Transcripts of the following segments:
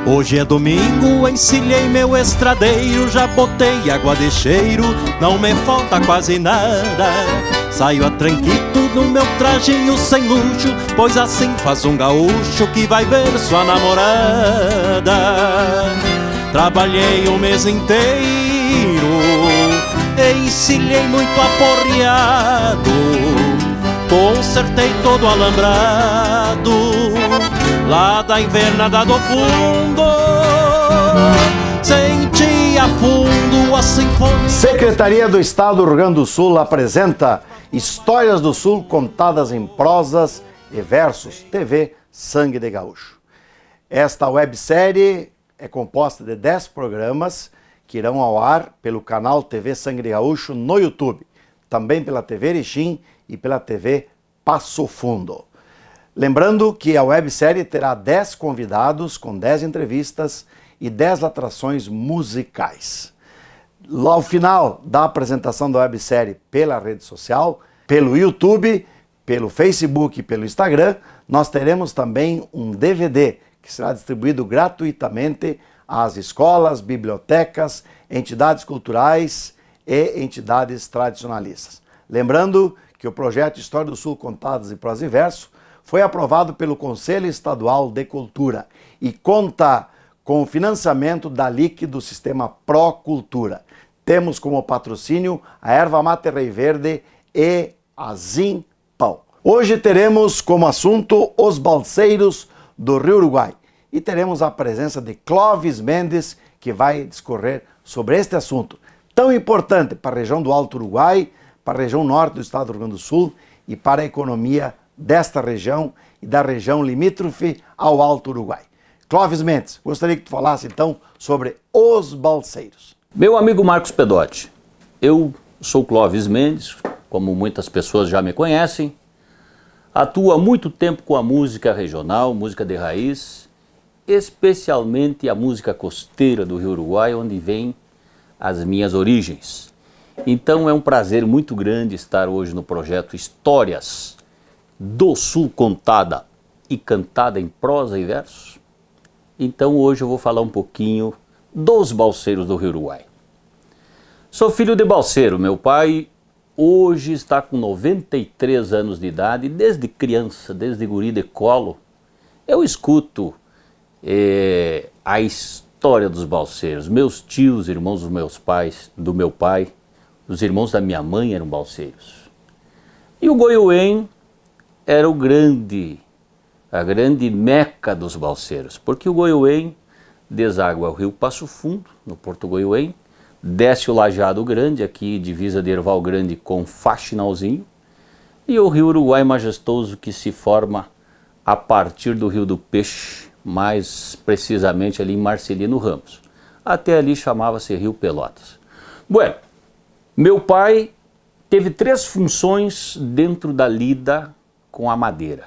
Hoje é domingo, encilhei meu estradeiro, já botei água de cheiro, não me falta quase nada. Saio a tranquito no meu trajinho sem luxo, pois assim faz um gaúcho que vai ver sua namorada. Trabalhei o mês inteiro, encilhei muito aporreado, consertei todo o alambrado lá da invernada do fundo, senti a fundo a sinfonia. Secretaria do Estado do Rio Grande do Sul apresenta Histórias do Sul contadas em prosas e versos, TV Sangue de Gaúcho. Esta websérie é composta de 10 programas que irão ao ar pelo canal TV Sangue de Gaúcho no YouTube, também pela TV Erechim e pela TV Passo Fundo. Lembrando que a websérie terá 10 convidados com 10 entrevistas e 10 atrações musicais. Lá ao final da apresentação da websérie pela rede social, pelo YouTube, pelo Facebook e pelo Instagram, nós teremos também um DVD que será distribuído gratuitamente às escolas, bibliotecas, entidades culturais e entidades tradicionalistas. Lembrando que o projeto História do Sul Contadas em Prosa e Verso foi aprovado pelo Conselho Estadual de Cultura e conta com o financiamento da LIC do Sistema Procultura. Temos como patrocínio a Erva Mate Rei Verde e a Zimpão. Hoje teremos como assunto os balseiros do Rio Uruguai e teremos a presença de Clóvis Mendes, que vai discorrer sobre este assunto tão importante para a região do Alto Uruguai, para a região norte do estado do Rio Grande do Sul e para a economia desta região e da região limítrofe ao Alto Uruguai. Clóvis Mendes, gostaria que tu falasse então sobre os balseiros. Meu amigo Marcos Pedotti, eu sou Clóvis Mendes, como muitas pessoas já me conhecem, atuo há muito tempo com a música regional, música de raiz, especialmente a música costeira do Rio Uruguai, onde vêm as minhas origens. Então é um prazer muito grande estar hoje no projeto Histórias do Sul contada e cantada em prosa e versos. Então hoje eu vou falar um pouquinho dos balseiros do Rio Uruguai. Sou filho de balseiro, meu pai hoje está com 93 anos de idade e desde criança, desde guri de colo, eu escuto a história dos balseiros. Meus tios, irmãos dos meus pais, do meu pai, os irmãos da minha mãe eram balseiros. E o Goiuém era a grande meca dos balseiros, porque o Goiuém deságua o rio Passo Fundo, no Porto Goiuém, desce o Lajeado Grande, aqui divisa de Erval Grande com Faxinalzinho, e o rio Uruguai majestoso que se forma a partir do Rio do Peixe, mais precisamente ali em Marcelino Ramos. Até ali chamava-se Rio Pelotas. Bueno, meu pai teve 3 funções dentro da lida com a madeira.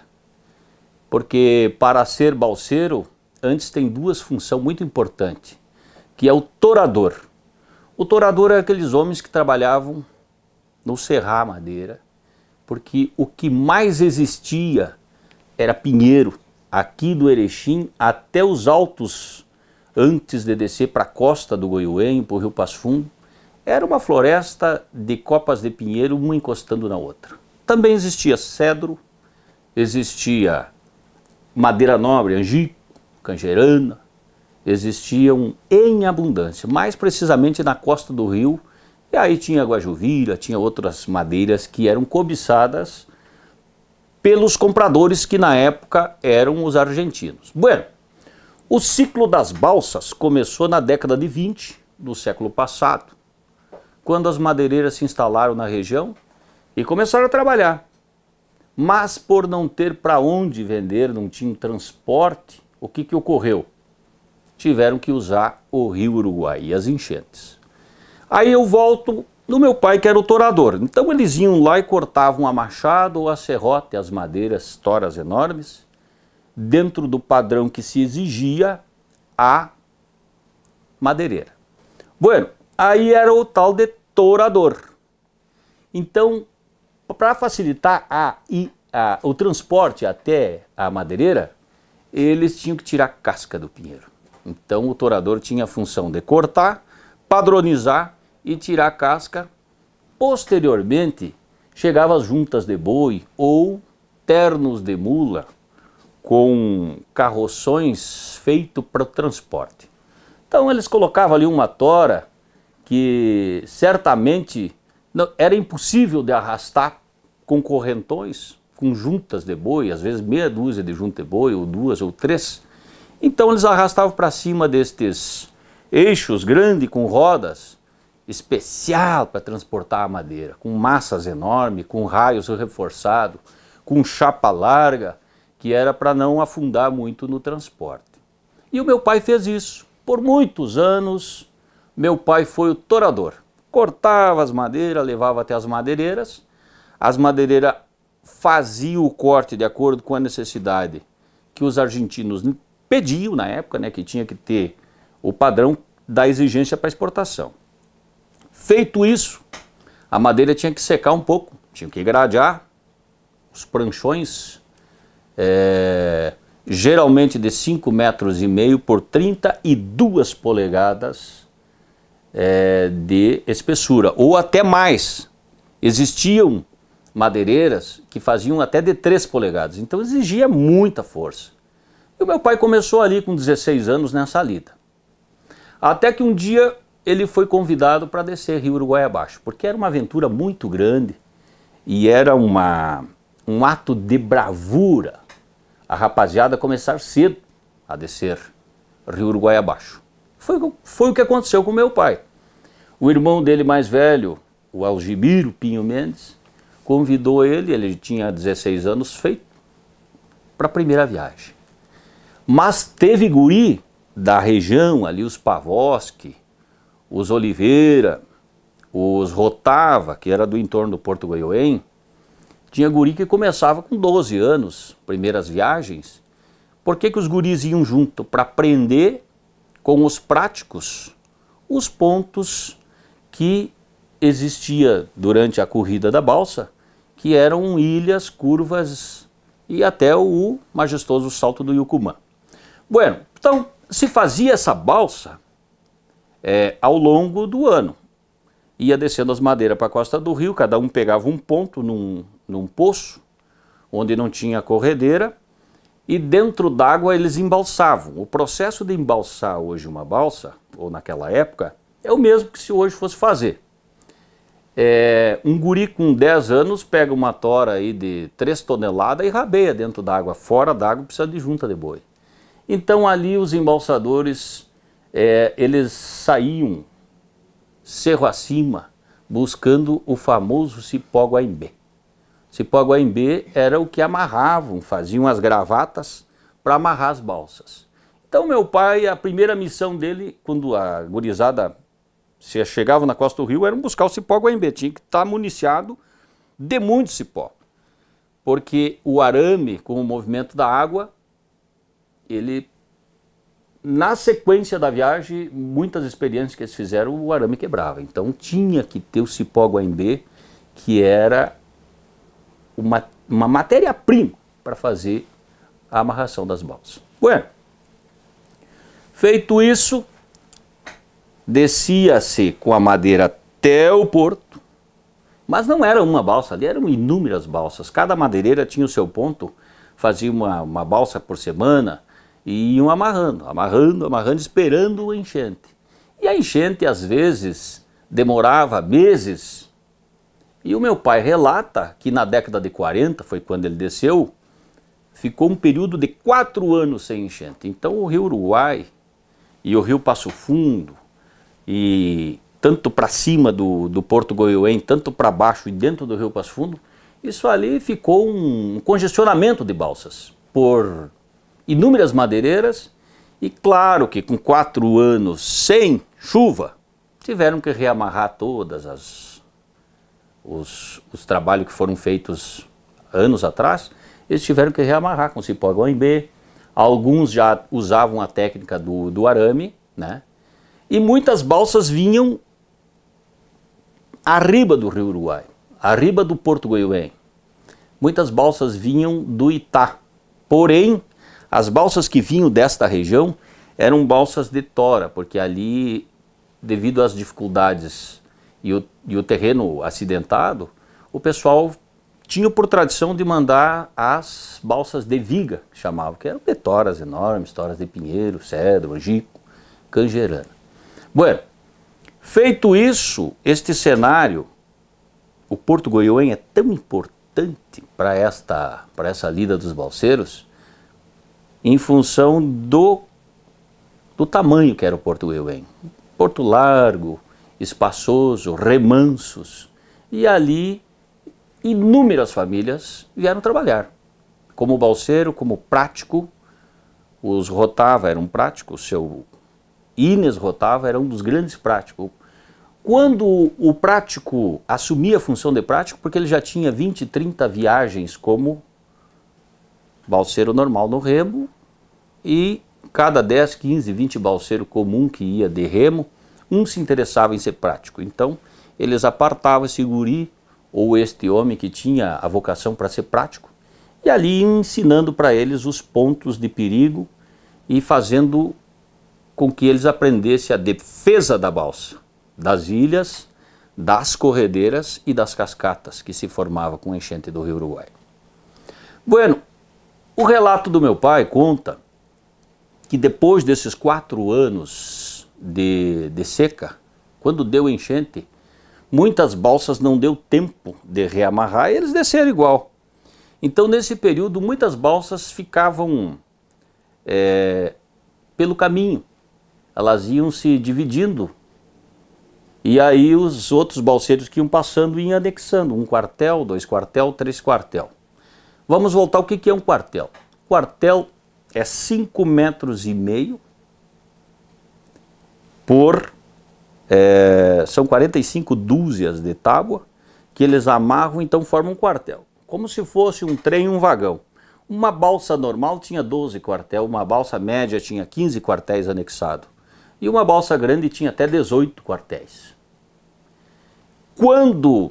Porque para ser balseiro, antes tem 2 funções muito importantes, que é o torador. O torador é aqueles homens que trabalhavam no serrar madeira, porque o que mais existia era pinheiro, aqui do Erechim até os altos, antes de descer para a costa do Goiuém, para o Rio Passo Fundo, era uma floresta de copas de pinheiro, uma encostando na outra. Também existia cedro, existia madeira nobre, angico, canjerana, existiam em abundância, mais precisamente na costa do rio, e aí tinha guajuvira, tinha outras madeiras que eram cobiçadas pelos compradores que na época eram os argentinos. Bueno, o ciclo das balsas começou na década de 20 do século passado, quando as madeireiras se instalaram na região e começaram a trabalhar. Mas por não ter para onde vender, não tinha transporte, o que ocorreu? Tiveram que usar o Rio Uruguai e as enchentes. Aí eu volto no meu pai, que era o torador. Então eles iam lá e cortavam a machado ou a serrote, as madeiras, toras enormes, dentro do padrão que se exigia a madeireira. Bueno, aí era o tal de torador. Então, para facilitar o transporte até a madeireira, eles tinham que tirar a casca do pinheiro. Então o torador tinha a função de cortar, padronizar e tirar a casca. Posteriormente, chegavam as juntas de boi ou ternos de mula com carroções feitos para o transporte. Então eles colocavam ali uma tora que certamente era impossível de arrastar com correntões, com juntas de boi, às vezes meia dúzia de juntas de boi, ou 2 ou 3. Então eles arrastavam para cima destes eixos grandes com rodas, especial para transportar a madeira, com massas enormes, com raios reforçados, com chapa larga, que era para não afundar muito no transporte. E o meu pai fez isso. Por muitos anos, meu pai foi o torador. Cortava as madeiras, levava até as madeireiras faziam o corte de acordo com a necessidade que os argentinos pediam na época, né, que tinha que ter o padrão da exigência para exportação. Feito isso, a madeira tinha que secar um pouco, tinha que gradear os pranchões, geralmente de 5,5 metros por 32 polegadas de espessura, ou até mais. Existiam madeireiras que faziam até de 3 polegadas, então exigia muita força. E o meu pai começou ali com 16 anos nessa lida. Até que um dia ele foi convidado para descer Rio Uruguai abaixo, porque era uma aventura muito grande e era um ato de bravura a rapaziada começar cedo a descer Rio Uruguai abaixo. Foi o que aconteceu com meu pai. O irmão dele mais velho, o Algibiro Pinho Mendes, convidou ele tinha 16 anos, feito para a primeira viagem. Mas teve guri da região ali, os Pavoski, os Oliveira, os Rotava, que era do entorno do Porto Goiôem. Tinha guri que começava com 12 anos, primeiras viagens. Por que os guris iam junto? Para aprender com os práticos os pontos que existia durante a corrida da balsa, que eram ilhas, curvas e até o majestoso salto do Yucumã. Bueno, então se fazia essa balsa ao longo do ano. Ia descendo as madeiras para a costa do rio, cada um pegava um ponto num poço, onde não tinha corredeira, e dentro d'água eles embalsavam. O processo de embalsar hoje uma balsa, ou naquela época, é o mesmo que se hoje fosse fazer. Um guri com 10 anos pega uma tora aí de 3 toneladas e rabeia dentro d'água. Fora d'água precisa de junta de boi. Então ali os embalsadores, eles saíam cerro acima, buscando o famoso cipó guaimbê. Cipó guaimbê era o que amarravam, faziam as gravatas para amarrar as balsas. Então meu pai, a primeira missão dele, quando a gurizada chegava na costa do rio, era buscar o cipó guaimbê. Tinha que estar municiado de muito cipó. Porque o arame, com o movimento da água, ele, na sequência da viagem, muitas experiências que eles fizeram, o arame quebrava. Então tinha que ter o cipó guaimbê, que era uma matéria-prima para fazer a amarração das balsas. Bueno, feito isso, descia-se com a madeira até o porto, mas não era uma balsa ali, eram inúmeras balsas. Cada madeireira tinha o seu ponto, fazia uma balsa por semana e iam amarrando, esperando a enchente. E a enchente, às vezes, demorava meses. E o meu pai relata que na década de 40, foi quando ele desceu, ficou um período de 4 anos sem enchente. Então o Rio Uruguai e o Rio Passo Fundo, e tanto para cima do Porto Goiôem, tanto para baixo e dentro do Rio Passo Fundo, isso ali ficou um congestionamento de balsas por inúmeras madeireiras. E claro que com 4 anos sem chuva, tiveram que reamarrar todas os trabalhos que foram feitos anos atrás. Eles tiveram que reamarrar com cipó guaimbê. Alguns já usavam a técnica do arame, né? E muitas balsas vinham arriba do Rio Uruguai, arriba do Porto Goiôem. Muitas balsas vinham do Itá. Porém, as balsas que vinham desta região eram balsas de tora, porque ali, devido às dificuldades e o terreno acidentado, o pessoal tinha por tradição de mandar as balsas de viga, que chamavam, que eram de toras enormes, toras de pinheiro, cedro, angico, canjerana. Bueno, feito isso, este cenário, o Porto Goiôem é tão importante para essa lida dos balseiros, em função do tamanho que era o Porto Goiôem. Porto largo, espaçoso, remansos, e ali inúmeras famílias vieram trabalhar, como balseiro, como prático. Os Rotava era um prático, o seu Ines Rotava era um dos grandes práticos. Quando o prático assumia a função de prático, porque ele já tinha 20, 30 viagens como balseiro normal no remo, e cada 10, 15, 20 balseiro comum que ia de remo, um se interessava em ser prático. Então, eles apartavam esse guri, ou este homem que tinha a vocação para ser prático, e ali ensinando para eles os pontos de perigo e fazendo com que eles aprendessem a defesa da balsa, das ilhas, das corredeiras e das cascatas que se formavam com a enchente do Rio Uruguai. Bueno, o relato do meu pai conta que depois desses 4 anos de seca, quando deu enchente, muitas balsas não deu tempo de reamarrar e eles desceram igual. Então, nesse período, muitas balsas ficavam pelo caminho. Elas iam se dividindo. E aí os outros balseiros que iam passando iam anexando. 1 quartel, 2 quartel, 3 quartel. Vamos voltar ao que é um quartel. Quartel é 5,5 metros por... são 45 dúzias de tábua que eles amarram, então formam um quartel. Como se fosse um trem e um vagão. Uma balsa normal tinha 12 quartéis, uma balsa média tinha 15 quartéis anexados. E uma balsa grande tinha até 18 quartéis. Quando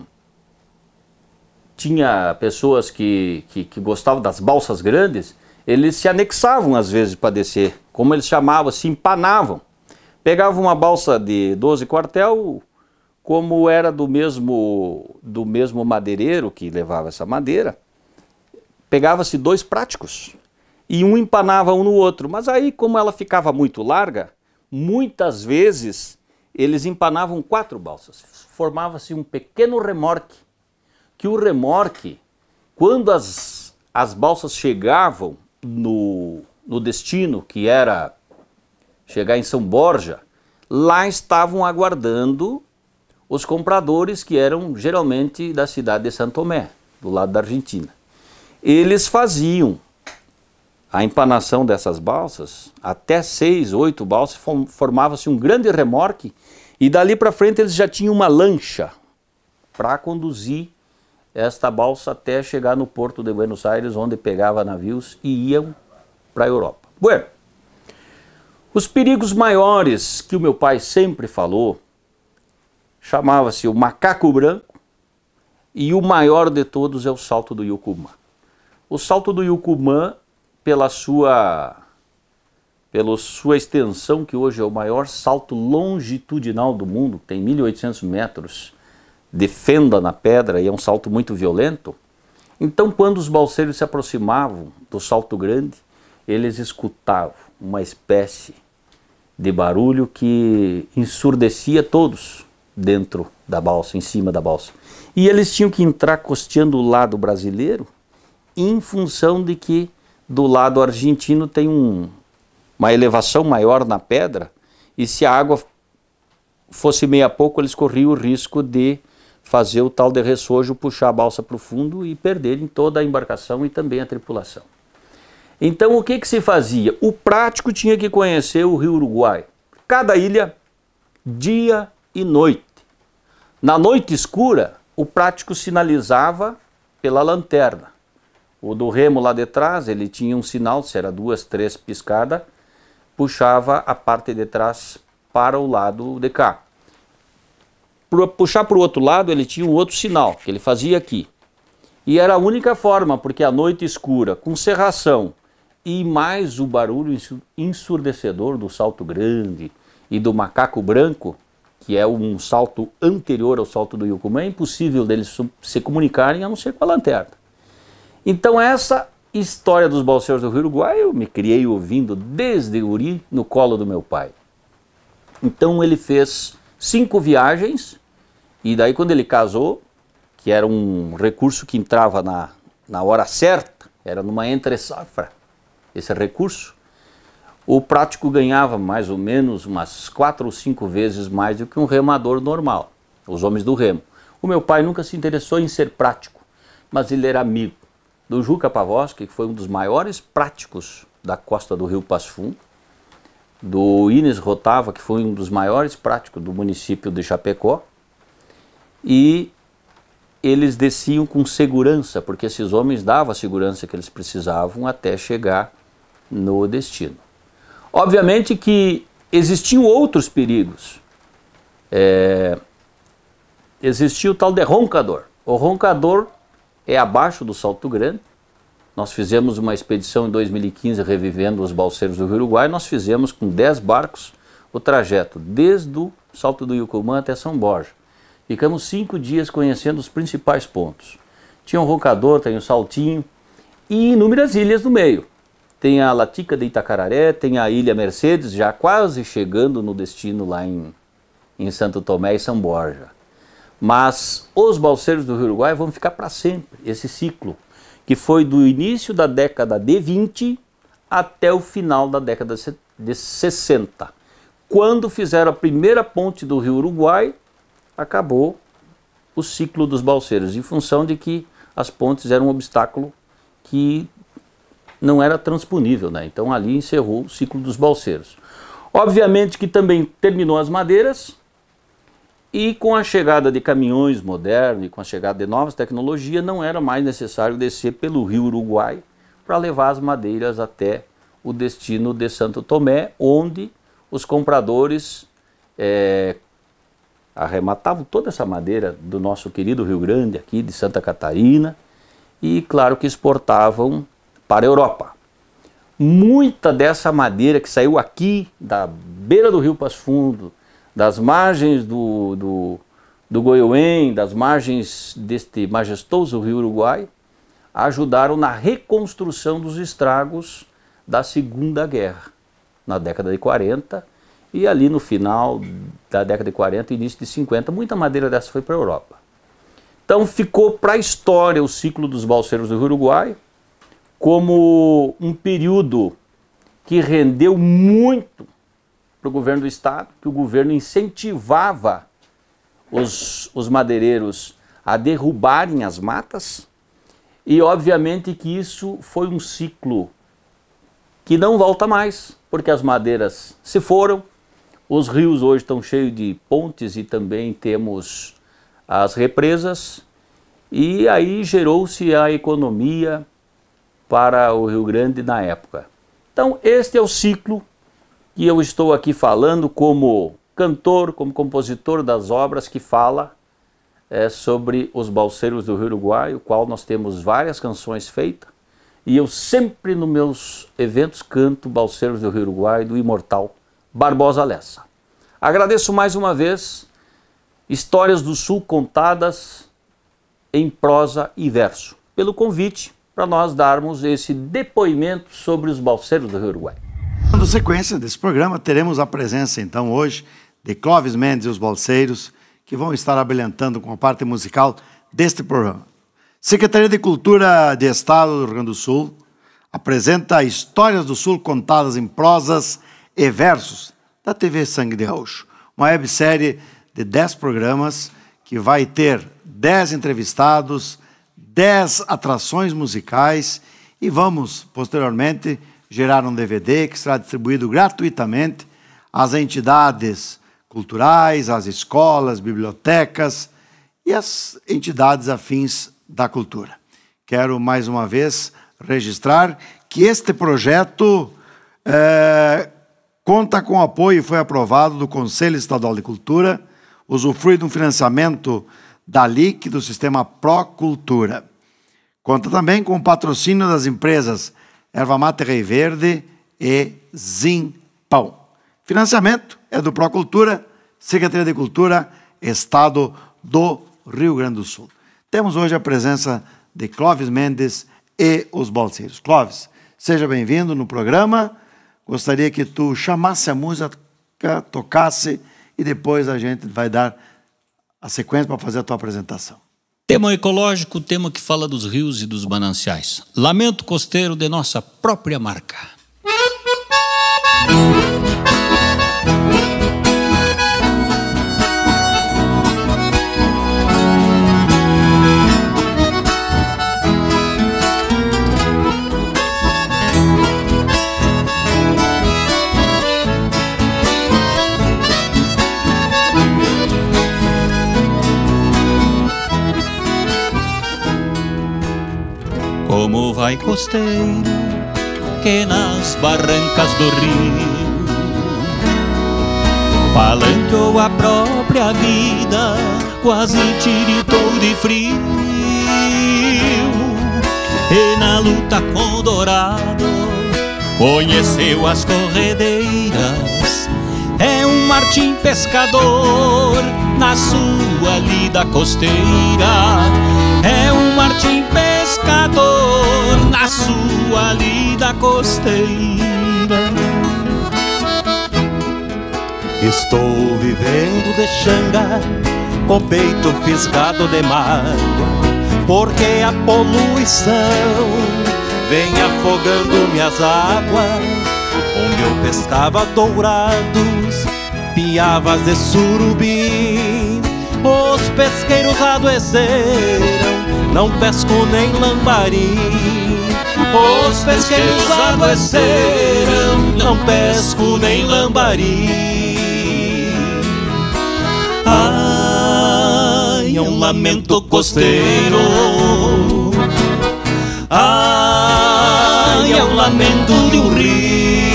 tinha pessoas que gostavam das balsas grandes, eles se anexavam às vezes para descer. Como eles chamavam, se empanavam. Pegava uma balsa de 12 quartel, como era do mesmo madeireiro que levava essa madeira, pegava-se 2 práticos e um empanava um no outro. Mas aí, como ela ficava muito larga, muitas vezes eles empanavam 4 balsas. Formava-se um pequeno remorque, que o remorque, quando as balsas chegavam no destino, que era chegar em São Borja, lá estavam aguardando os compradores, que eram geralmente da cidade de Santo Tomé, do lado da Argentina. Eles faziam a empanação dessas balsas, até 6, 8 balsas, formava-se um grande remorque, e dali para frente eles já tinham uma lancha para conduzir esta balsa até chegar no porto de Buenos Aires, onde pegava navios e iam para a Europa. Bueno, os perigos maiores que o meu pai sempre falou, chamava-se o macaco branco, e o maior de todos é o salto do Yucumã. O salto do Yucumã, pela sua extensão, que hoje é o maior salto longitudinal do mundo, tem 1.800 metros de fenda na pedra, e é um salto muito violento. Então, quando os balseiros se aproximavam do salto grande, eles escutavam uma espécie de barulho que ensurdecia todos dentro da balsa, em cima da balsa. E eles tinham que entrar costeando o lado brasileiro, em função de que do lado argentino tem uma elevação maior na pedra, e se a água fosse meio a pouco, eles corriam o risco de fazer o tal de ressojo, puxar a balsa para o fundo e perderem toda a embarcação e também a tripulação. Então, o que se fazia? O prático tinha que conhecer o Rio Uruguai, cada ilha, dia e noite. Na noite escura, o prático sinalizava pela lanterna. O do remo lá de trás, ele tinha um sinal, se era 2, 3 piscadas, puxava a parte de trás para o lado de cá. Para puxar para o outro lado, ele tinha um outro sinal, que ele fazia aqui. E era a única forma, porque a noite escura, com cerração e mais o barulho ensurdecedor do salto grande e do macaco branco, que é um salto anterior ao salto do Yucumã, é impossível deles se comunicarem a não ser com a lanterna. Então essa história dos balseiros do Rio Uruguai eu me criei ouvindo desde guri no colo do meu pai. Então ele fez 5 viagens e daí quando ele casou, que era um recurso que entrava na hora certa, era numa entre-safra esse recurso, o prático ganhava mais ou menos umas 4 ou 5 vezes mais do que um remador normal, os homens do remo. O meu pai nunca se interessou em ser prático, mas ele era amigo do Juca Pavoski, que foi um dos maiores práticos da costa do Rio Passo Fundo, do Ines Rotava, que foi um dos maiores práticos do município de Chapecó, e eles desciam com segurança, porque esses homens davam a segurança que eles precisavam até chegar no destino. Obviamente que existiam outros perigos. Existia o tal de roncador. O roncador é abaixo do Salto Grande. Nós fizemos uma expedição em 2015 revivendo os balseiros do Rio Uruguai. Nós fizemos com 10 barcos o trajeto desde o Salto do Yucumã até São Borja. Ficamos 5 dias conhecendo os principais pontos. Tinha um roncador, tem o Saltinho e inúmeras ilhas no meio. Tem a Latica de Itacararé, tem a Ilha Mercedes, já quase chegando no destino lá em Santo Tomé e São Borja. Mas os balseiros do Rio Uruguai vão ficar para sempre, esse ciclo, que foi do início da década de 20 até o final da década de 60. Quando fizeram a primeira ponte do Rio Uruguai, acabou o ciclo dos balseiros, em função de que as pontes eram um obstáculo que não era transponível, né? Então ali encerrou o ciclo dos balseiros. Obviamente que também terminou as madeiras, e com a chegada de caminhões modernos e com a chegada de novas tecnologias, não era mais necessário descer pelo Rio Uruguai para levar as madeiras até o destino de Santo Tomé, onde os compradores arrematavam toda essa madeira do nosso querido Rio Grande, aqui de Santa Catarina, e claro que exportavam para a Europa. Muita dessa madeira que saiu aqui da beira do Rio Passo Fundo, das margens do Goiôem, das margens deste majestoso Rio Uruguai, ajudaram na reconstrução dos estragos da Segunda Guerra, na década de 40, e ali no final da década de 40 e início de 50, muita madeira dessa foi para a Europa. Então ficou para a história o ciclo dos balseiros do Rio Uruguai como um período que rendeu muito para o governo do estado, que o governo incentivava os madeireiros a derrubarem as matas, e obviamente que isso foi um ciclo que não volta mais, porque as madeiras se foram, os rios hoje estão cheios de pontes e também temos as represas, e aí gerou-se a economia para o Rio Grande na época. Então este é o ciclo que eu estou aqui falando como cantor, como compositor das obras que fala sobre os balseiros do Rio Uruguai, o qual nós temos várias canções feitas, e eu sempre nos meus eventos canto Balseiros do Rio Uruguai, do imortal Barbosa Lessa. Agradeço mais uma vez, Histórias do Sul contadas em prosa e verso, pelo convite para nós darmos esse depoimento sobre os balseiros do Rio Uruguai. Na sequência desse programa, teremos a presença então hoje de Clóvis Mendes e os Balseiros, que vão estar abrilhantando com a parte musical deste programa. Secretaria de Cultura de Estado do Rio Grande do Sul apresenta Histórias do Sul contadas em prosas e versos da TV Sangue de Gaúcho, uma websérie de 10 programas que vai ter 10 entrevistados, 10 atrações musicais, e vamos, posteriormente, gerar um DVD que será distribuído gratuitamente às entidades culturais, às escolas, bibliotecas e às entidades afins da cultura. Quero mais uma vez registrar que este projeto conta com apoio e foi aprovado do Conselho Estadual de Cultura, usufrui de um financiamento da LIC, do Sistema Procultura. Conta também com o patrocínio das empresas erva mate Rei Verde e Zimpão. Financiamento é do Procultura, Secretaria de Cultura, Estado do Rio Grande do Sul. Temos hoje a presença de Clóvis Mendes e os Balseiros. Clóvis, seja bem-vindo no programa. Gostaria que tu chamasse a música, tocasse e depois a gente vai dar a sequência para fazer a tua apresentação. Tema ecológico, tema que fala dos rios e dos mananciais. Lamento costeiro de nossa própria marca. Como vai costeiro que nas barrancas do rio palanqueou a própria vida, quase tiritou de frio, e na luta com o dourado conheceu as corredeiras. É um martim pescador na sua lida costeira. É um martim pescador na sua lida costeira. Estou vivendo de xanga, com o peito fisgado de mágoa, porque a poluição vem afogando minhas águas. Onde eu pescava dourados, piavas de surubim, os pesqueiros adoeceram, não pesco nem lambari. Os pesqueiros adoeceram, não pesco nem lambari. Ai, é um lamento costeiro. Ai, é um lamento de um rio.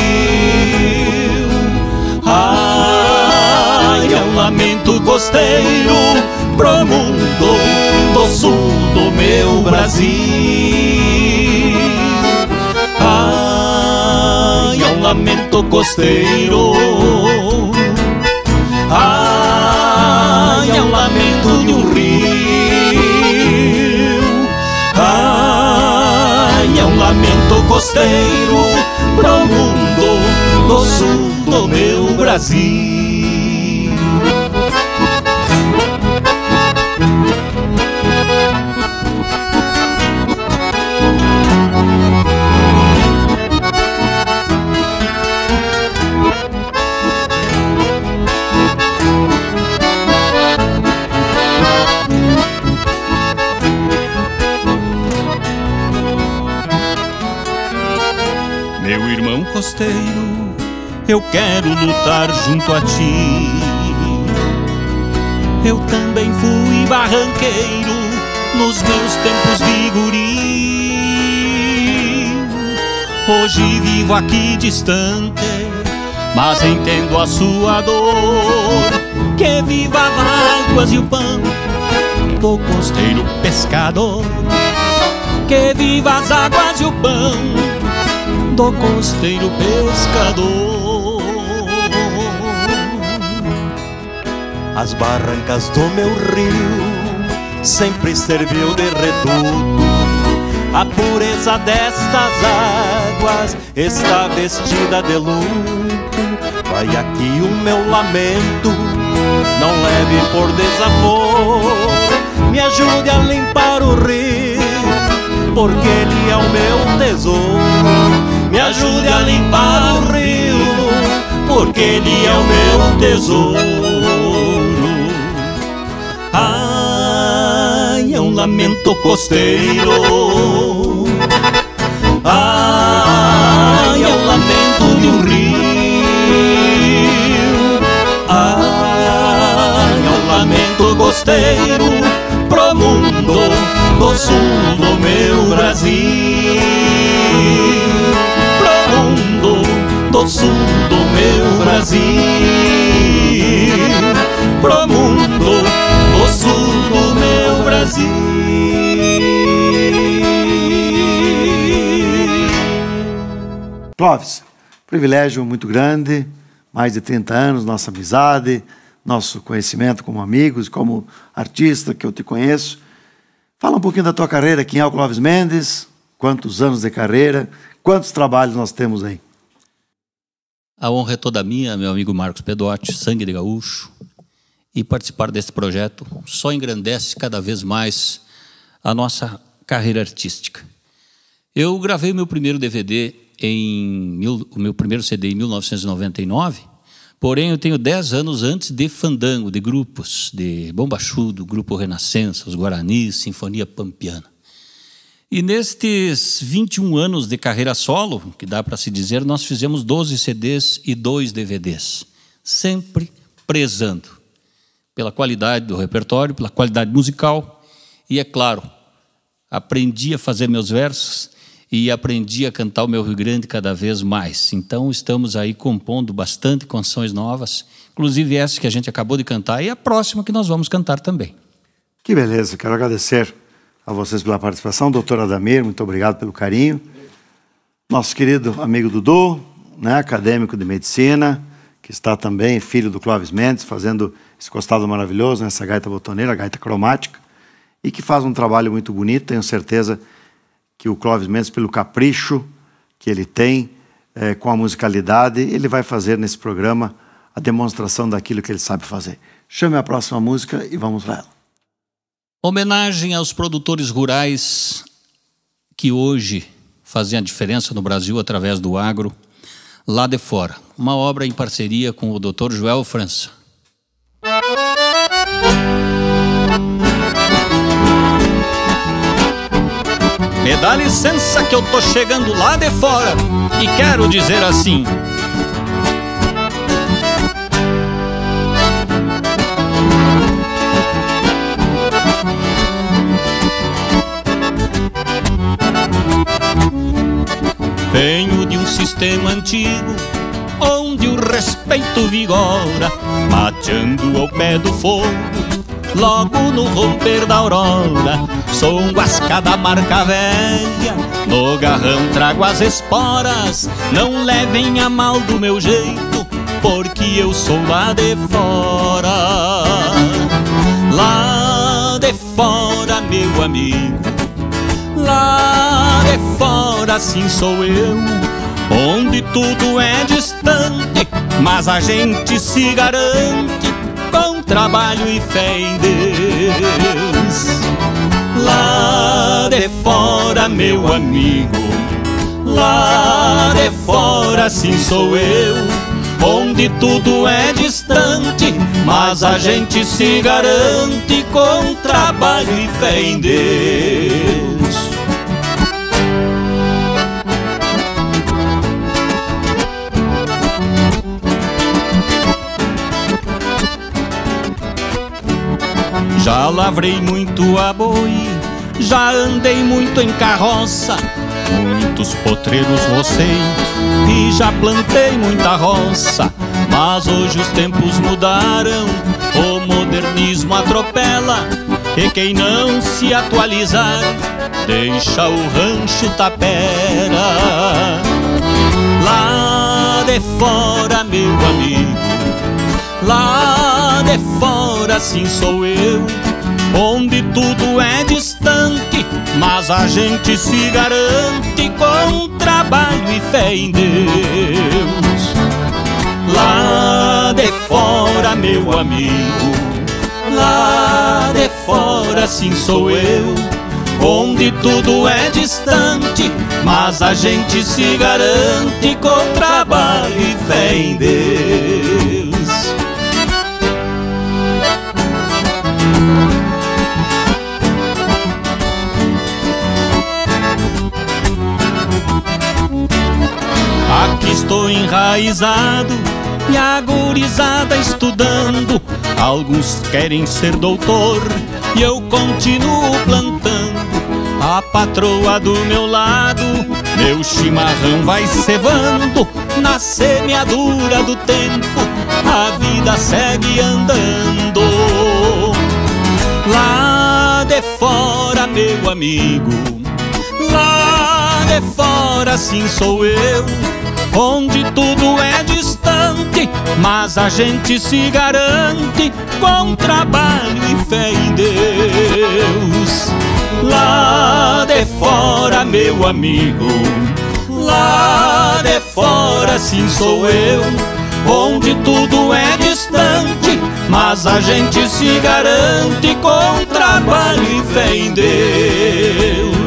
Ai, é um lamento costeiro pro mundo do sul do meu Brasil. Ai, é um lamento costeiro. Ai, é um lamento de um rio. Ai, é um lamento costeiro pro mundo do sul do meu Brasil. Meu irmão costeiro, eu quero lutar junto a ti. Eu também fui barranqueiro nos meus tempos de guri. Hoje vivo aqui distante, mas entendo a sua dor. Que viva as águas e o pão do costeiro pescador. Que viva as águas e o pão do costeiro pescador. As barrancas do meu rio sempre serviu de reduto. A pureza destas águas está vestida de luto. Vai aqui o meu lamento, não leve por desaforo. Me ajude a limpar o rio, porque ele é o meu tesouro. Me ajude a limpar o rio, porque ele é o meu tesouro. Ai, é um lamento costeiro. Ai, é um lamento de um rio. Ai, é um lamento costeiro pro mundo do sul do meu Brasil. Pro mundo do sul do meu Brasil. Pro mundo do sul do meu Brasil. Clóvis, privilégio muito grande, mais de 30 anos, nossa amizade, nosso conhecimento como amigos, como artista que eu te conheço. Fala um pouquinho da tua carreira, quem é o Clóvis Mendes, quantos anos de carreira, quantos trabalhos nós temos aí? A honra é toda minha, meu amigo Marcos Pedotti, Sangue de Gaúcho, e participar desse projeto só engrandece cada vez mais a nossa carreira artística. Eu gravei meu primeiro DVD, o meu primeiro CD em 1999, porém eu tenho 10 anos antes de fandango, de grupos, de Bombachudo, Grupo Renascença, os Guaranis, Sinfonia Pampiana. E nestes 21 anos de carreira solo, que dá para se dizer, nós fizemos 12 CDs e 2 DVDs, sempre prezando pela qualidade do repertório, pela qualidade musical e, é claro, aprendi a fazer meus versos e aprendi a cantar o meu Rio Grande cada vez mais. Então estamos aí compondo bastante canções novas, inclusive essa que a gente acabou de cantar e a próxima que nós vamos cantar também. Que beleza, quero agradecer a vocês pela participação. Doutor Adamir, muito obrigado pelo carinho. Nosso querido amigo Dudu, né, acadêmico de medicina, que está também, filho do Clóvis Mendes, fazendo esse costado maravilhoso, nessa gaita botoneira, gaita cromática, e que faz um trabalho muito bonito. Tenho certeza que o Clóvis Mendes, pelo capricho que ele tem com a musicalidade, ele vai fazer nesse programa a demonstração daquilo que ele sabe fazer. Chame a próxima música e vamos para ela. Homenagem aos produtores rurais que hoje fazem a diferença no Brasil através do agro, lá de fora. Uma obra em parceria com o Dr. Joel França. Me dá licença que eu tô chegando lá de fora e quero dizer assim: venho de um sistema antigo onde o respeito vigora, mateando ao pé do fogo, logo no romper da aurora. Sou um guasca da marca velha, no garrão trago as esporas. Não levem a mal do meu jeito, porque eu sou lá de fora. Lá de fora, meu amigo, lá de fora, sim sou eu, onde tudo é distante, mas a gente se garante com trabalho e fé em Deus. Lá de fora, meu amigo, lá de fora, sim sou eu, onde tudo é distante, mas a gente se garante com trabalho e fé em Deus. Já lavrei muito a boi, já andei muito em carroça, muitos potreiros rocei e já plantei muita roça. Mas hoje os tempos mudaram, o modernismo atropela, e quem não se atualizar deixa o rancho tapera. Lá de fora, meu amigo, lá de fora, sim sou eu, onde tudo é distante, mas a gente se garante com trabalho e fé em Deus. Lá de fora, meu amigo, lá de fora, sim sou eu, onde tudo é distante, mas a gente se garante com trabalho e fé em Deus. Aqui estou enraizado e a gurizada estudando. Alguns querem ser doutor e eu continuo plantando. A patroa do meu lado, meu chimarrão vai cevando. Na semeadura do tempo, a vida segue andando. Lá de fora, meu amigo, lá de fora, sim sou eu, onde tudo é distante, mas a gente se garante com trabalho e fé em Deus. Lá de fora, meu amigo, lá de fora, sim sou eu, onde tudo é distante, mas a gente se garante com trabalho e fé em Deus.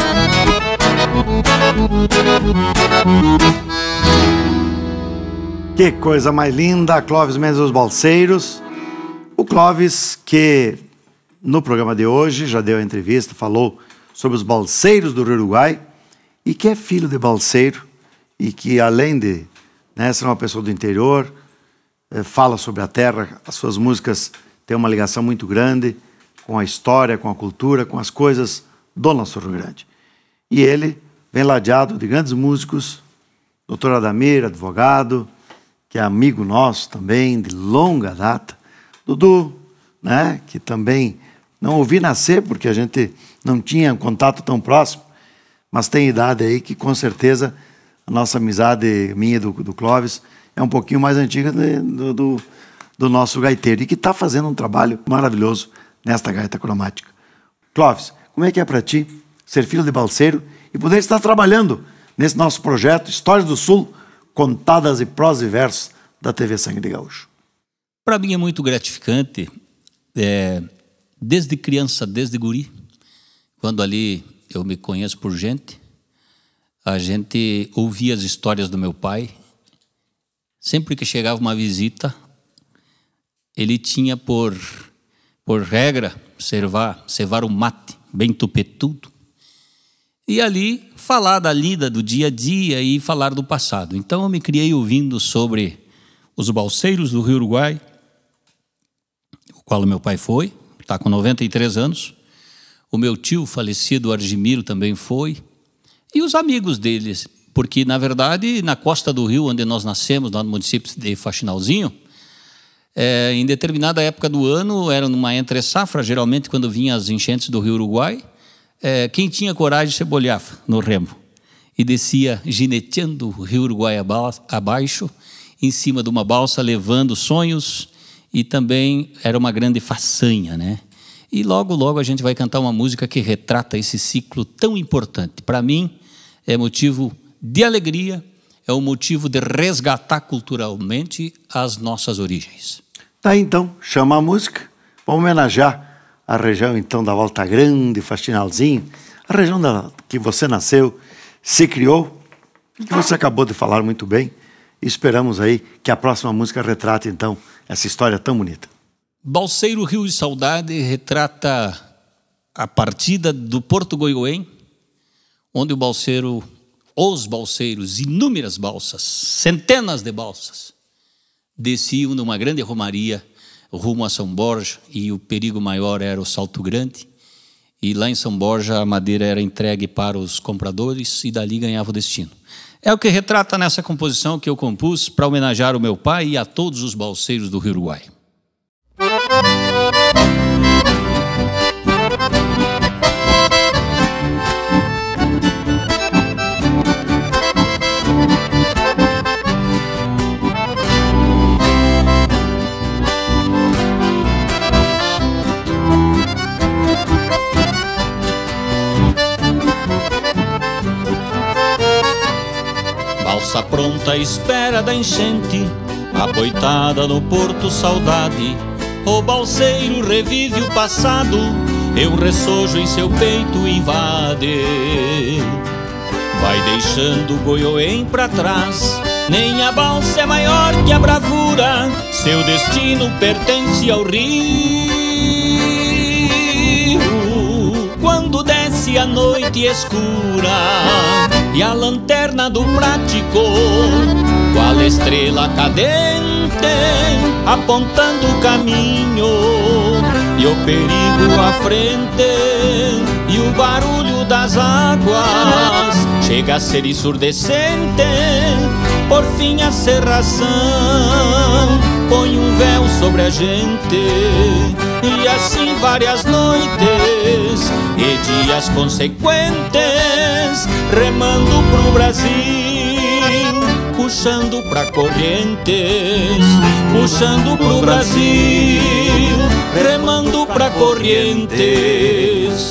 Que coisa mais linda, Clóvis Mendes dos Balseiros. O Clóvis que no programa de hoje já deu a entrevista, falou sobre os balseiros do Rio Uruguai e que é filho de balseiro e que além de ser uma pessoa do interior, fala sobre a terra, as suas músicas têm uma ligação muito grande com a história, com a cultura, com as coisas do nosso Rio Grande. E ele vem ladeado de grandes músicos, Dr. Adamir, advogado, que é amigo nosso também, de longa data, Dudu, que também não ouvi nascer, porque a gente não tinha um contato tão próximo, mas tem idade aí que com certeza a nossa amizade, minha e do Clóvis, é um pouquinho mais antiga do nosso gaiteiro, e que está fazendo um trabalho maravilhoso nesta gaita cromática. Clóvis, como é que é para ti ser filho de balseiro e poder estar trabalhando nesse nosso projeto Histórias do Sul, contadas em prosa e versos da TV Sangue de Gaúcho? Para mim é muito gratificante, desde criança, desde guri, quando ali eu me conheço por gente, a gente ouvia as histórias do meu pai. Sempre que chegava uma visita, ele tinha por regra cevar um mate bem tupetudo e ali falar da lida do dia a dia e falar do passado. Então eu me criei ouvindo sobre os balseiros do Rio Uruguai, o qual o meu pai foi, está com 93 anos. O meu tio falecido, Argimiro, também foi. E os amigos deles, porque, na verdade, na costa do rio, onde nós nascemos, lá no município de Faxinalzinho, em determinada época do ano, era numa entre-safra, geralmente quando vinham as enchentes do Rio Uruguai, quem tinha coragem se bolhava no remo e descia gineteando o Rio Uruguai abaixo, em cima de uma balsa, levando sonhos, e também era uma grande façanha, né? E logo, logo a gente vai cantar uma música que retrata esse ciclo tão importante. Para mim, é motivo de alegria, é um motivo de resgatar culturalmente as nossas origens. Tá, então, chama a música. Vamos homenagear a região, então, da Volta Grande, Faxinalzinho, a região que você nasceu, se criou, e que você acabou de falar muito bem. E esperamos aí que a próxima música retrate, então, essa história tão bonita. Balseiro Rio de Saudade retrata a partida do Porto Goiôem, onde os balseiros, inúmeras balsas, centenas de balsas, desciam numa grande romaria rumo a São Borja, e o perigo maior era o Salto Grande, e lá em São Borja a madeira era entregue para os compradores e dali ganhava o destino. É o que retrata nessa composição que eu compus para homenagear o meu pai e a todos os balseiros do Rio Uruguai. Balsa pronta à espera da enchente, apoitada no Porto Saudade. O balseiro revive o passado, e o ressojo em seu peito invade. Vai deixando o Goiôem pra trás, nem a balsa é maior que a bravura, seu destino pertence ao rio. Quando desce a noite escura e a lanterna do prático, qual estrela cadente, apontando o caminho, e o perigo à frente, e o barulho das águas chega a ser ensurdecente. Por fim a cerração põe um véu sobre a gente, e assim várias noites e dias consequentes, remando pro Brasil, puxando pra Corrientes, puxando pro Brasil, remando pra Corrientes.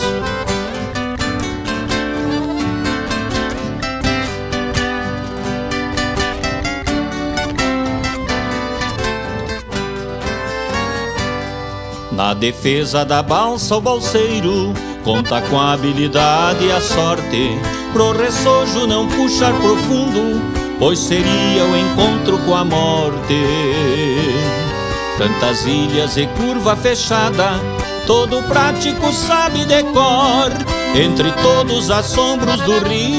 Na defesa da balsa o balseiro conta com a habilidade e a sorte, pro ressojo não puxar profundo, pois seria o encontro com a morte. Tantas ilhas e curva fechada, todo prático sabe de cor, entre todos os assombros do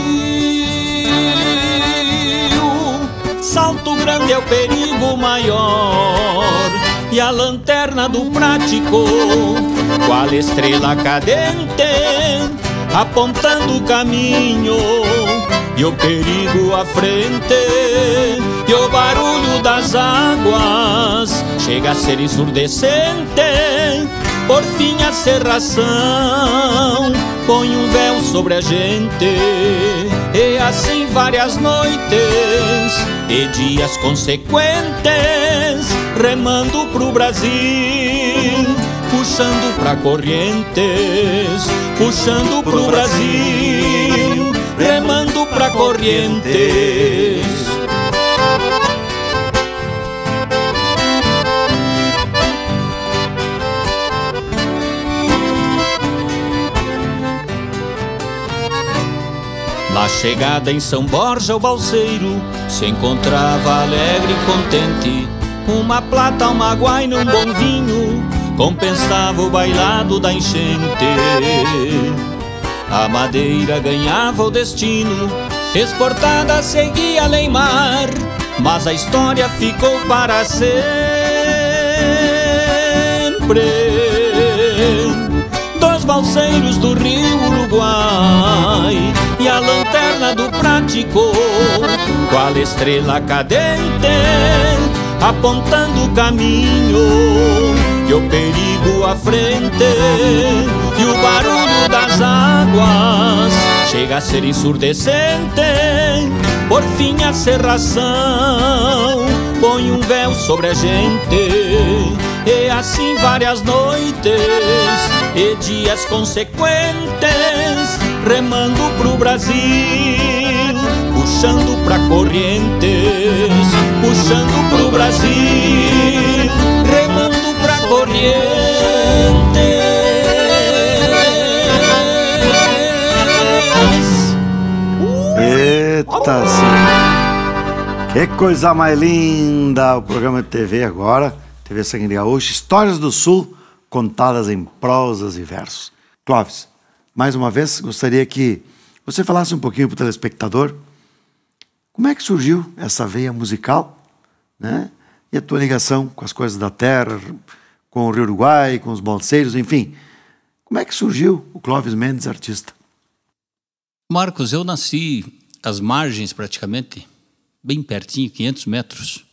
rio. Salto Grande é o perigo maior, e a lanterna do prático, qual estrela cadente, apontando o caminho, e o perigo à frente, e o barulho das águas chega a ser ensurdecente. Por fim a cerração põe um véu sobre a gente, e assim várias noites e dias consequentes, remando pro Brasil, puxando pra Corrientes, puxando pro Brasil, remando pra Corrientes. Na chegada em São Borja o balseiro se encontrava alegre e contente. Uma plata, uma guaina, um bom vinho compensava o bailado da enchente. A madeira ganhava o destino, exportada seguia além mar, mas a história ficou para sempre. Dos balseiros do rio Uruguai e a lanterna do prático, qual estrela cadente, apontando o caminho, e o perigo à frente, e o barulho das águas chega a ser ensurdecente. Por fim a cerração põe um véu sobre a gente, e assim várias noites e dias consequentes, remando pro Brasil, puxando pra Corrientes, puxando pro Brasil, remando pra Corrientes. Eita, sim. Que coisa mais linda! O programa de TV agora, TV Sangue de Gaúcho, Histórias do Sul, contadas em prosas e versos. Clóvis, mais uma vez, gostaria que você falasse um pouquinho para o telespectador como é que surgiu essa veia musical, né? E a tua ligação com as coisas da terra, com o Rio Uruguai, com os balseiros, enfim. Como é que surgiu o Clóvis Mendes, artista? Marcos, eu nasci às margens praticamente, bem pertinho, 500 metros,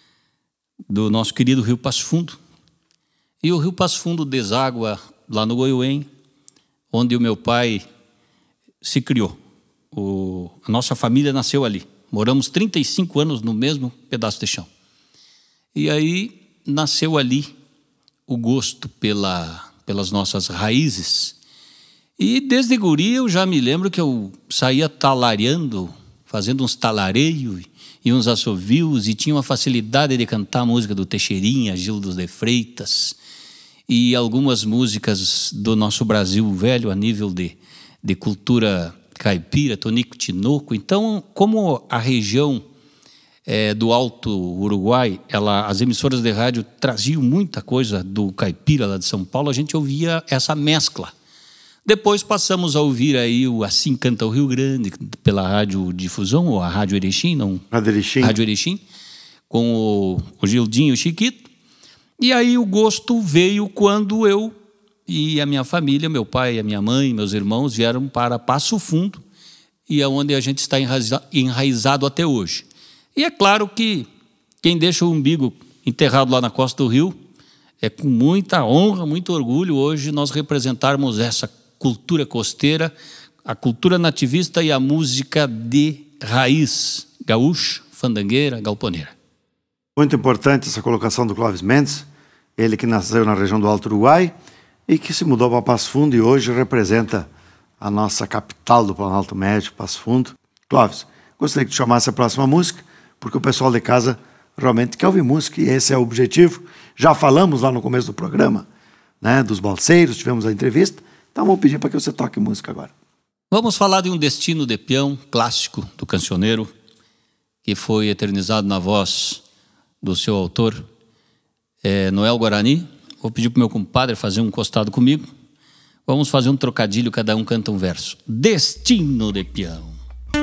do nosso querido Rio Passo Fundo. E o Rio Passo Fundo deságua lá no Goiuém, onde o meu pai se criou. A nossa família nasceu ali. Moramos 35 anos no mesmo pedaço de chão. E aí nasceu ali o gosto pelas nossas raízes. E desde guri eu já me lembro que eu saía talareando, fazendo uns talareios e uns assovios, e tinha uma facilidade de cantar a música do Teixeirinha, Gildo de Freitas, e algumas músicas do nosso Brasil velho a nível de cultura caipira, Tonico Tinoco. Então, como a região do Alto Uruguai, as emissoras de rádio traziam muita coisa do caipira lá de São Paulo, a gente ouvia essa mescla. Depois passamos a ouvir aí o Assim Canta o Rio Grande, pela Rádio Difusão, ou a Rádio Erechim, não? Rádio Erechim, com o Gildinho e o Chiquito. E aí o gosto veio quando eu e a minha família, meu pai, a minha mãe, meus irmãos, vieram para Passo Fundo, e é onde a gente está enraizado até hoje. E é claro que quem deixa o umbigo enterrado lá na costa do rio, é com muita honra, muito orgulho hoje nós representarmos essa cultura costeira, a cultura nativista e a música de raiz gaúcha, fandangueira, galponeira. Muito importante essa colocação do Clóvis Mendes, ele que nasceu na região do Alto Uruguai e que se mudou para Passo Fundo e hoje representa a nossa capital do Planalto Médio, Passo Fundo. Clóvis, gostaria que tu chamasse a próxima música, porque o pessoal de casa realmente quer ouvir música e esse é o objetivo. Já falamos lá no começo do programa, né, dos balseiros, tivemos a entrevista, então vou pedir para que você toque música agora. Vamos falar de um Destino de Peão, clássico do cancioneiro, que foi eternizado na voz do seu autor, Noel Guarani. Vou pedir para o meu compadre fazer um costado comigo. Vamos fazer um trocadilho, cada um canta um verso. Destino de Peão.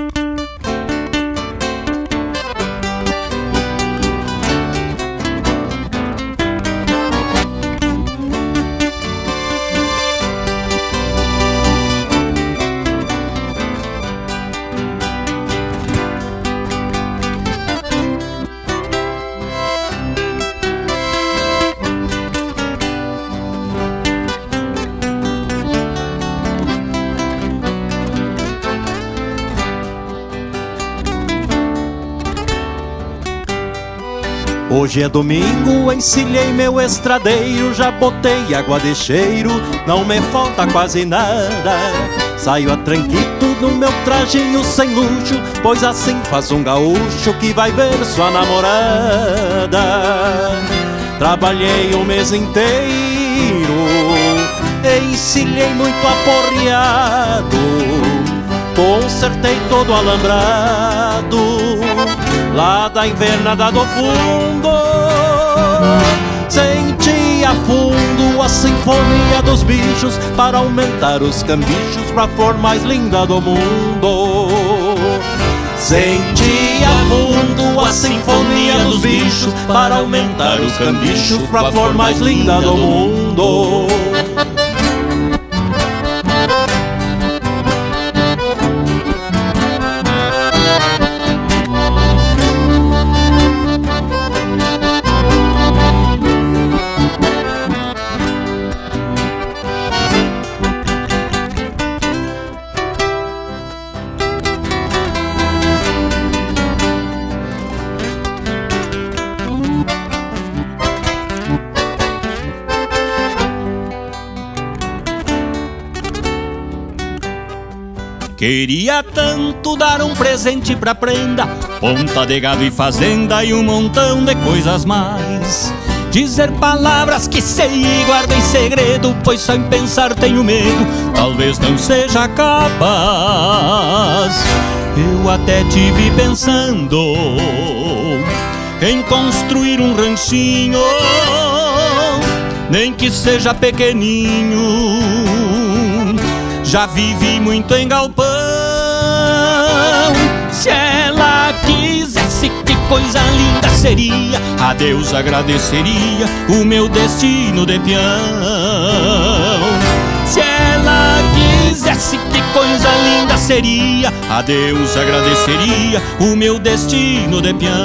Hoje é domingo, encilhei meu estradeiro, já botei água de cheiro, não me falta quase nada. Saio a tranquito no meu trajinho sem luxo, pois assim faz um gaúcho que vai ver sua namorada. Trabalhei o mês inteiro, encilhei muito aporreado, consertei todo alambrado lá da invernada do fundo. Senti a fundo a sinfonia dos bichos para aumentar os cambichos pra flor mais linda do mundo. Senti a fundo a sinfonia dos bichos para aumentar os cambichos pra flor mais linda do mundo. Queria tanto dar um presente pra prenda, ponta de gado e fazenda e um montão de coisas mais. Dizer palavras que sei e guardo em segredo, pois só em pensar tenho medo, talvez não seja capaz. Eu até tive pensando em construir um ranchinho, nem que seja pequeninho. Já vivi muito em galpão. Se ela quisesse, que coisa linda seria, a Deus agradeceria o meu destino de peão. Se ela quisesse, que coisa linda seria, a Deus agradeceria o meu destino de peão.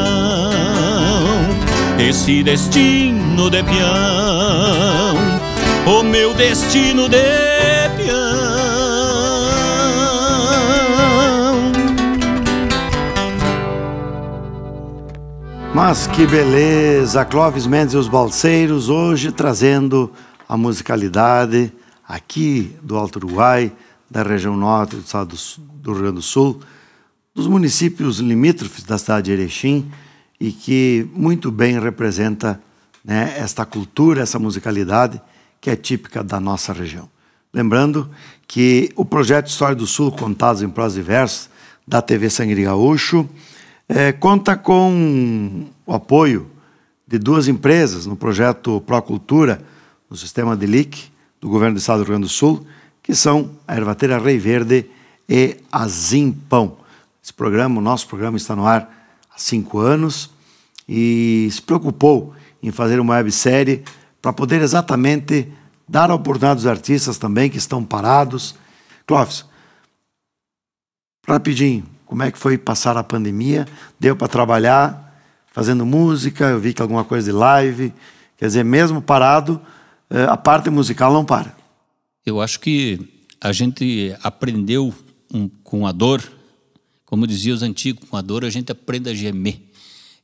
Esse destino de peão, o meu destino de peão. Mas que beleza, Clóvis Mendes e os Balseiros, hoje trazendo a musicalidade aqui do Alto Uruguai, da região norte do estado do Rio Grande do Sul, dos municípios limítrofes da cidade de Erechim, e que muito bem representa, né, esta cultura, essa musicalidade que é típica da nossa região. Lembrando que o projeto História do Sul, Contados em Prosa e Versos, da TV Sangue de Gaúcho, conta com o apoio de duas empresas no projeto Procultura, no sistema de LIC, do Governo do Estado do Rio Grande do Sul, que são a Ervateira Rei Verde e a Zimpão. Esse programa, o nosso programa, está no ar há 5 anos e se preocupou em fazer uma websérie para poder exatamente dar a oportunidade aos artistas também que estão parados. Clóvis, rapidinho, como é que foi passar a pandemia? Deu para trabalhar fazendo música? Eu vi que alguma coisa de live. Quer dizer, mesmo parado, a parte musical não para. Eu acho que a gente aprendeu com a dor, como diziam os antigos, com a dor a gente aprende a gemer.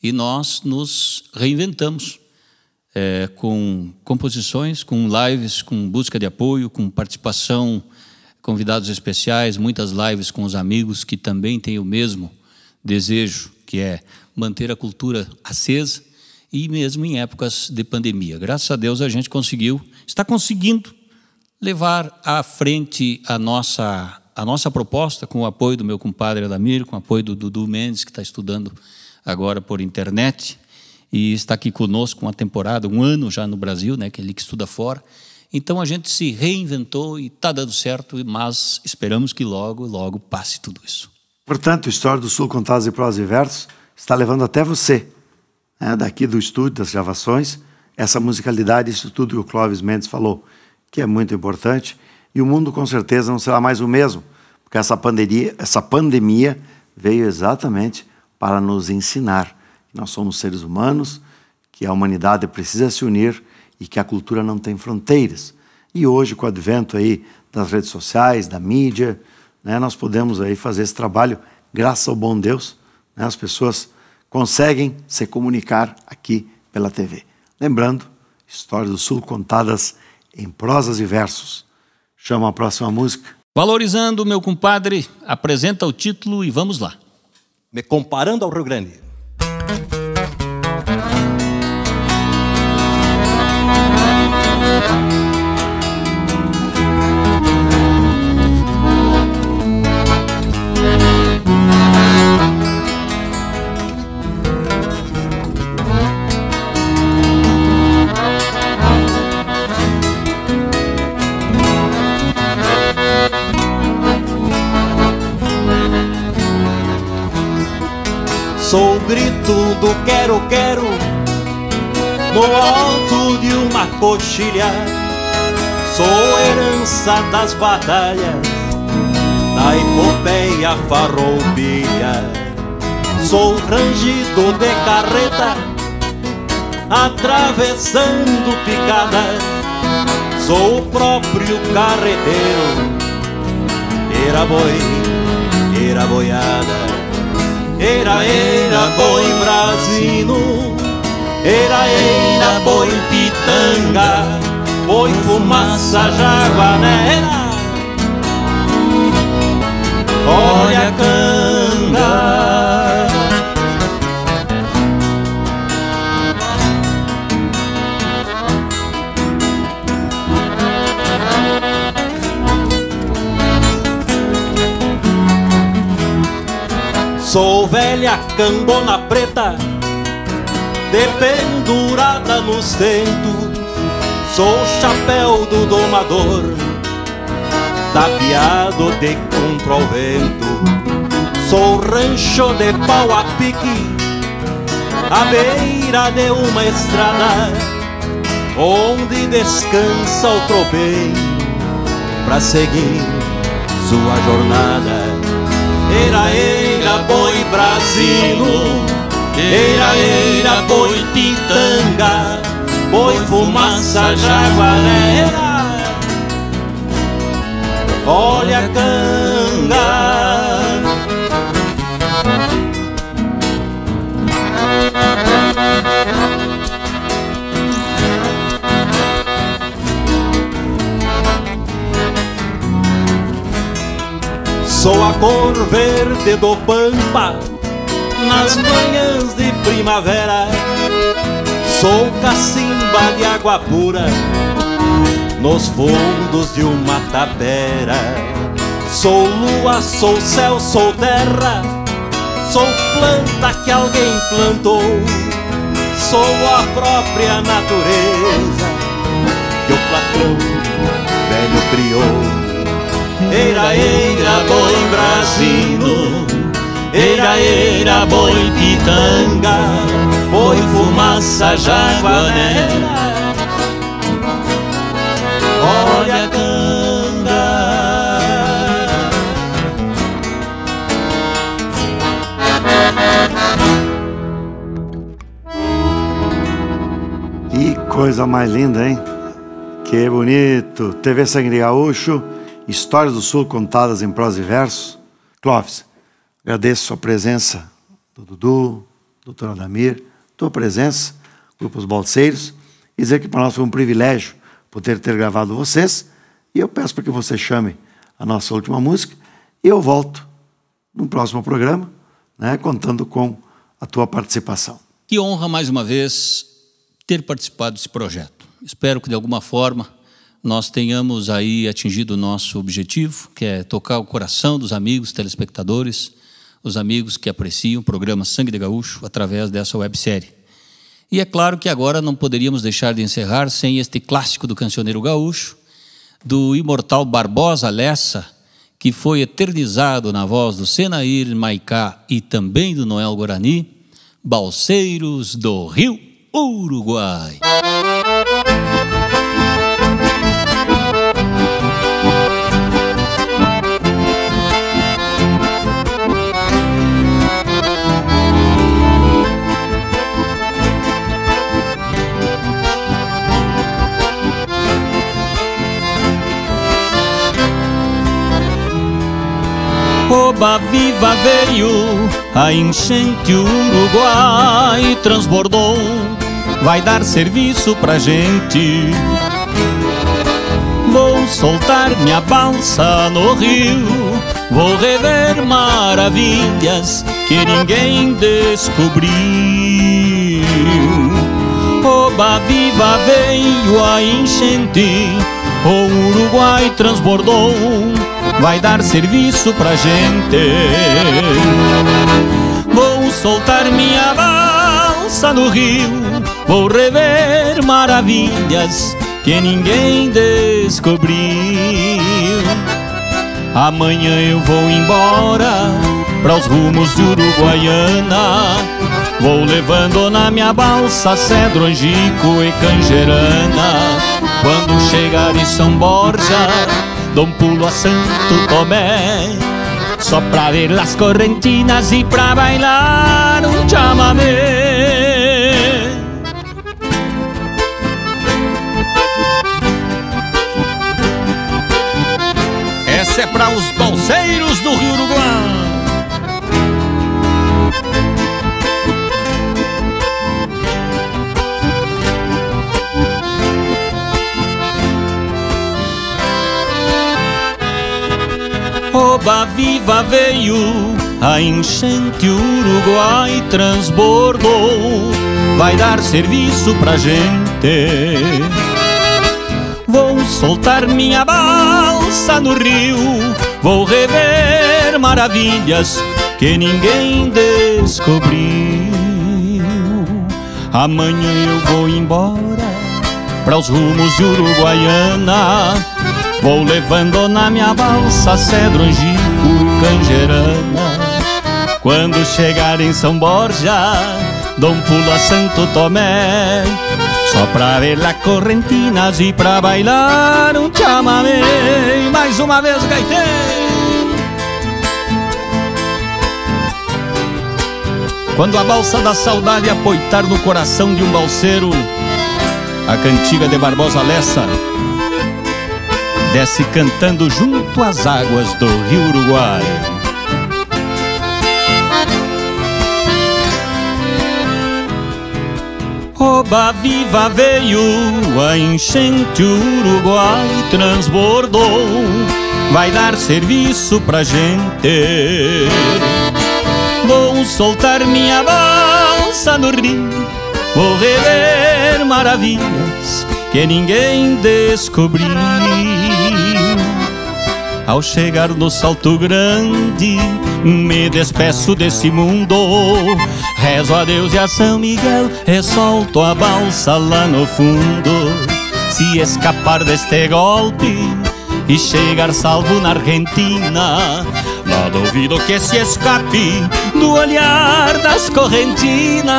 e nós nos reinventamos com composições, com lives, com busca de apoio, com participação, convidados especiais, muitas lives com os amigos que também têm o mesmo desejo, que é manter a cultura acesa, e mesmo em épocas de pandemia. Graças a Deus a gente está conseguindo levar à frente a nossa proposta, com o apoio do meu compadre Adamir, com o apoio do Dudu Mendes, que está estudando agora por internet, e está aqui conosco uma temporada, 1 ano já no Brasil, né, que é ele que estuda fora. Então a gente se reinventou e está dando certo, mas esperamos que logo, logo passe tudo isso. Portanto, História do Sul contadas em prosa e versos está levando até você, né, daqui do estúdio, das gravações, essa musicalidade, isso tudo que o Clóvis Mendes falou, que é muito importante, e o mundo com certeza não será mais o mesmo, porque essa pandemia veio exatamente para nos ensinar que nós somos seres humanos, que a humanidade precisa se unir e que a cultura não tem fronteiras. E hoje, com o advento aí das redes sociais, da mídia, né, nós podemos aí fazer esse trabalho, graças ao bom Deus, né, as pessoas conseguem se comunicar aqui pela TV. Lembrando, Histórias do Sul contadas em prosas e versos. Chama a próxima música. Valorizando, meu compadre, apresenta o título e vamos lá. Me comparando ao Rio Grande. Sou o grito do quero-quero no alto de uma coxilha. Sou herança das batalhas, da epopeia farroupilha. Sou rangido de carreta, atravessando picadas. Sou o próprio carreteiro, era boi, era boiada. Era boi brasino, era boi pitanga, boi fumaça jaguaneira, olha a canga. Sou velha cambona preta, dependurada nos tentos. Sou o chapéu do domador, tapeado de contra o vento. Sou o rancho de pau a pique, à beira de uma estrada, onde descansa o tropeiro pra seguir sua jornada. Era boi brasino, era boi pitanga, boi fumaça jaguaneira, olha a canga. Sou a cor verde do pampa nas manhãs de primavera. Sou cacimba de água pura nos fundos de uma tapera. Sou lua, sou céu, sou terra. Sou planta que alguém plantou. Sou a própria natureza que o Platão velho criou. Era boi brasino, era boi pitanga, boi fumaça jaguaneira, olha a canga. Que coisa mais linda, hein? Que bonito. TV Sangue de Gaúcho, Histórias do Sul contadas em prosa e versos. Clóvis, agradeço a presença do Dudu, do doutor Adamir, tua presença, grupos balseiros, e dizer que para nós foi um privilégio poder ter gravado vocês, e eu peço para que você chame a nossa última música, e eu volto no próximo programa, né, contando com a tua participação. Que honra, mais uma vez, ter participado desse projeto. Espero que, de alguma forma, nós tenhamos aí atingido o nosso objetivo, que é tocar o coração dos amigos telespectadores, os amigos que apreciam o programa Sangue de Gaúcho através dessa websérie. E é claro que agora não poderíamos deixar de encerrar sem este clássico do cancioneiro gaúcho, do imortal Barbosa Lessa, que foi eternizado na voz do Senair Maicá e também do Noel Guarani, Balseiros do Rio Uruguai. Oba viva veio, a enchente o Uruguai transbordou, vai dar serviço pra gente. Vou soltar minha balsa no rio, vou rever maravilhas que ninguém descobriu. Oba viva veio a enchente, o Uruguai transbordou, vai dar serviço pra gente. Vou soltar minha balsa no rio, vou rever maravilhas que ninguém descobriu. Amanhã eu vou embora para os rumos de Uruguaiana, vou levando na minha balsa cedro, angico e canjerana. Quando chegar em São Borja, dou um pulo a Santo Tomé, só pra ver las correntinas e pra bailar um chamamé. Essa é pra os balseiros do Rio Uruguai. Oba viva veio, a enchente o Uruguai transbordou, vai dar serviço pra gente. Vou soltar minha balsa no rio, vou rever maravilhas que ninguém descobriu. Amanhã eu vou embora para os rumos de Uruguaiana, vou levando na minha balsa cedro, angico e canjerana. Quando chegar em São Borja, dou um pulo a Santo Tomé, só pra ver las correntinas e pra bailar um chamamé. Mais uma vez, gaiteiro. Quando a balsa da saudade apoitar no coração de um balseiro, a cantiga de Barbosa Lessa desce cantando junto às águas do Rio Uruguai. Oba viva veio, a enchente o Uruguai transbordou, vai dar serviço pra gente. Vou soltar minha balsa no rio, vou rever maravilhas que ninguém descobriu. Ao chegar no Salto Grande, me despeço desse mundo, rezo a Deus e a São Miguel e solto a balsa lá no fundo. Se escapar deste golpe e chegar salvo na Argentina, não duvido que se escape do olhar das correntinas.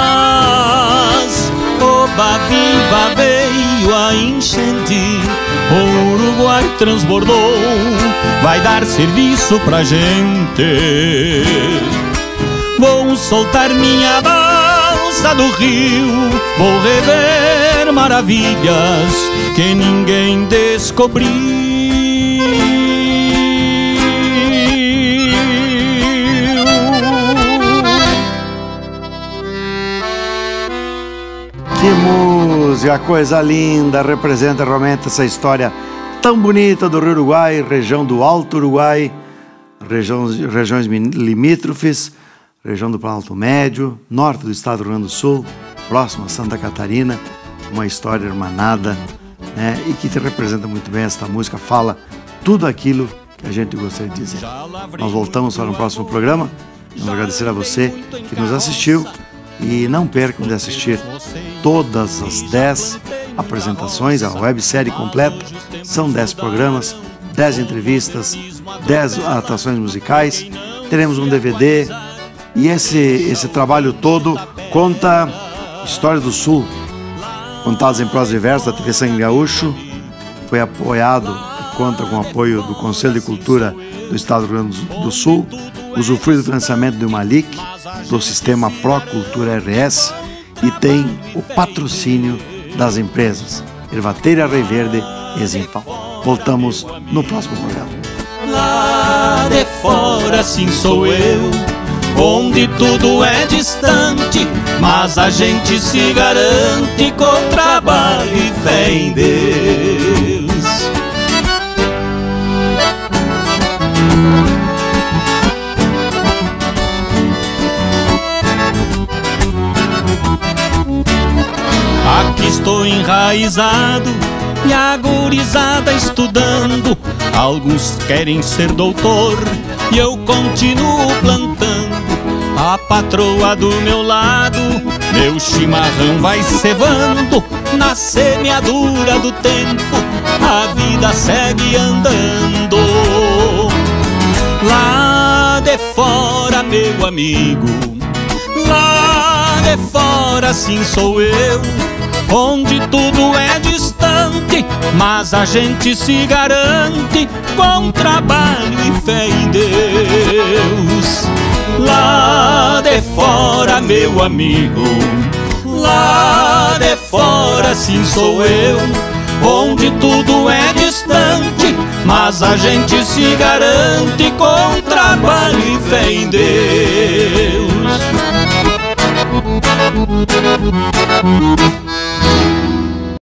Oba viva veio a enchente, o Uruguai transbordou, vai dar serviço pra gente. Vou soltar minha balsa do rio, vou rever maravilhas que ninguém descobriu. música, coisa linda, representa realmente essa história tão bonita do Rio Uruguai, região do Alto Uruguai, regiões limítrofes, região do Planalto Médio, norte do estado do Rio Grande do Sul, próximo a Santa Catarina, uma história hermanada, né, e que te representa muito bem. Esta música fala tudo aquilo que a gente gostaria de dizer. Nós voltamos para o próximo programa. Quero agradecer a você que nos assistiu e não percam de assistir todas as 10 apresentações, a websérie completa. São 10 programas, 10 entrevistas, 10 atuações musicais. Teremos um DVD e esse trabalho todo conta histórias do Sul, contadas em prosa e verso da TV Sangue Gaúcho. Foi apoiado e conta com o apoio do Conselho de Cultura do Estado do Rio Grande do Sul, usufrui do financiamento do Malik, do sistema Pro Cultura RS, e tem o patrocínio das empresas Ervateira Rei Verde e Zimpal. Voltamos no próximo programa. Lá de fora assim sou eu, onde tudo é distante, mas a gente se garante com trabalho e fé em Deus. Aqui estou enraizado e a gurizada estudando. Alguns querem ser doutor e eu continuo plantando. A patroa do meu lado, meu chimarrão vai cevando. Na semeadura do tempo, a vida segue andando. Lá de fora, meu amigo, lá de fora sim sou eu, onde tudo é distante, mas a gente se garante com trabalho e fé em Deus. Lá de fora, meu amigo, lá de fora sim sou eu, onde tudo é distante, mas a gente se garante com trabalho e fé em Deus.